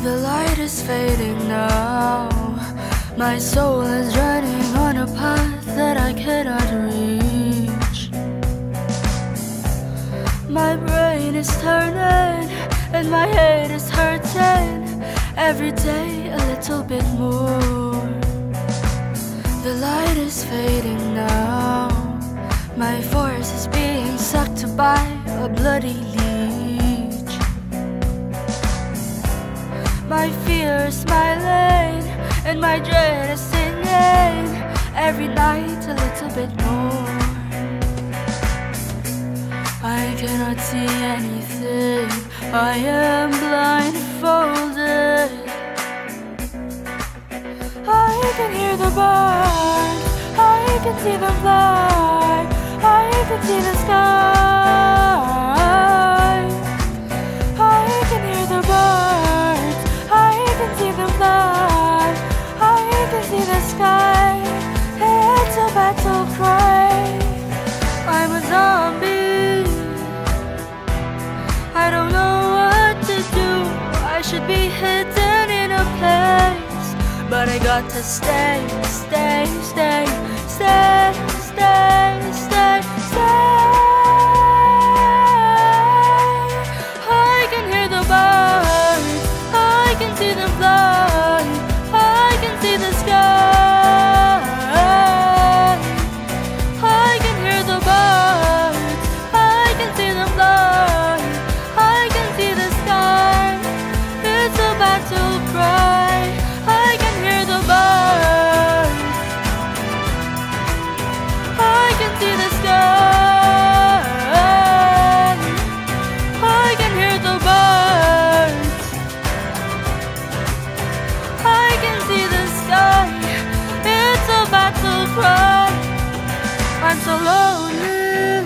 The light is fading now. My soul is running on a path that I cannot reach. My brain is turning and my head is hurting. Every day a little bit more. The light is fading now. My force is being sucked by a bloody leech. My fear is smiling and my dread is singing. Every night a little bit more. I cannot see anything, I am blindfolded. I can hear the birds, I can see them fly, I can see the sky. I can hear the birds, I can see them fly, I can see the sky. It's a battle cry. I'm a zombie, I don't know what to do. I should be hidden in a place, but I got to stay, stay, stay, stay, stay, stay, stay. I can hear the birds, I can see them fly, I can see the sky. I can hear the birds, I can see them fly, I can see the sky. It's a battle cry. I can hear the birds, I can see the sky. I can hear the birds, I can see the sky. It's a battle cry. I'm so lonely,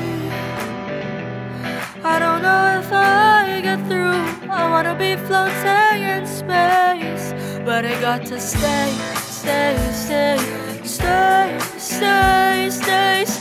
I don't know if I get through. I wanna be floating in space, but I got to stay, stay, stay, stay, stay, stay, stay.